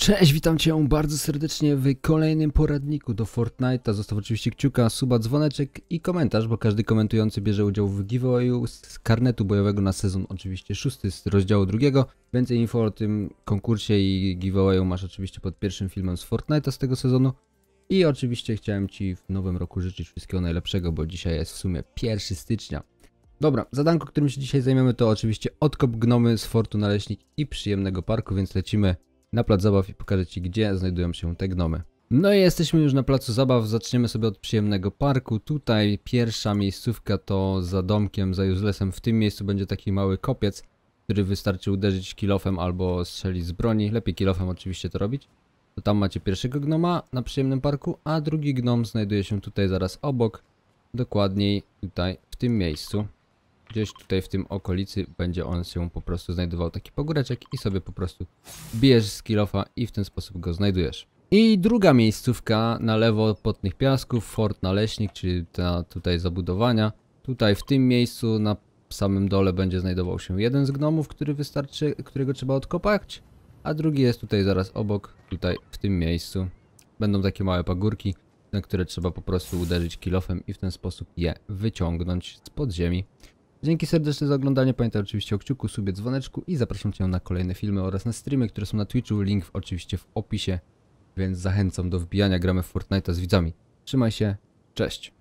Cześć, witam Cię bardzo serdecznie w kolejnym poradniku do Fortnite'a. Zostaw oczywiście kciuka, suba, dzwoneczek i komentarz, bo każdy komentujący bierze udział w giveawayu z karnetu bojowego na sezon oczywiście 6 z rozdziału 2. Więcej info o tym konkursie i giveawayu masz oczywiście pod pierwszym filmem z Fortnite'a z tego sezonu. I oczywiście chciałem Ci w nowym roku życzyć wszystkiego najlepszego, bo dzisiaj jest w sumie 1 stycznia. Dobra, zadanko, którym się dzisiaj zajmiemy, to oczywiście odkop gnomy z Fortu Naleśnik i przyjemnego parku, więc lecimy na plac zabaw i pokażę Ci, gdzie znajdują się te gnomy. No i jesteśmy już na placu zabaw, zaczniemy sobie od przyjemnego parku. Tutaj pierwsza miejscówka to za domkiem, za Uselessem. W tym miejscu będzie taki mały kopiec, który wystarczy uderzyć kilofem albo strzelić z broni. Lepiej kilofem oczywiście to robić. To tam macie pierwszego gnoma na przyjemnym parku, a drugi gnom znajduje się tutaj zaraz obok. Dokładniej tutaj w tym miejscu. Gdzieś tutaj w tym okolicy będzie on się po prostu znajdował, taki pagóreczek, i sobie po prostu bijesz z kilofa i w ten sposób go znajdujesz. I druga miejscówka na lewo Potnych Piasków, Fort Naleśnik, czyli ta tutaj zabudowania. Tutaj w tym miejscu na samym dole będzie znajdował się jeden z gnomów, którego trzeba odkopać, a drugi jest tutaj zaraz obok, tutaj w tym miejscu. Będą takie małe pagórki, na które trzeba po prostu uderzyć kilofem i w ten sposób je wyciągnąć z podziemi. Dzięki serdeczne za oglądanie, pamiętaj oczywiście o kciuku, subie, dzwoneczku i zapraszam Cię na kolejne filmy oraz na streamy, które są na Twitchu, link oczywiście w opisie, więc zachęcam do wbijania, gramy w Fortnite'a z widzami. Trzymaj się, cześć!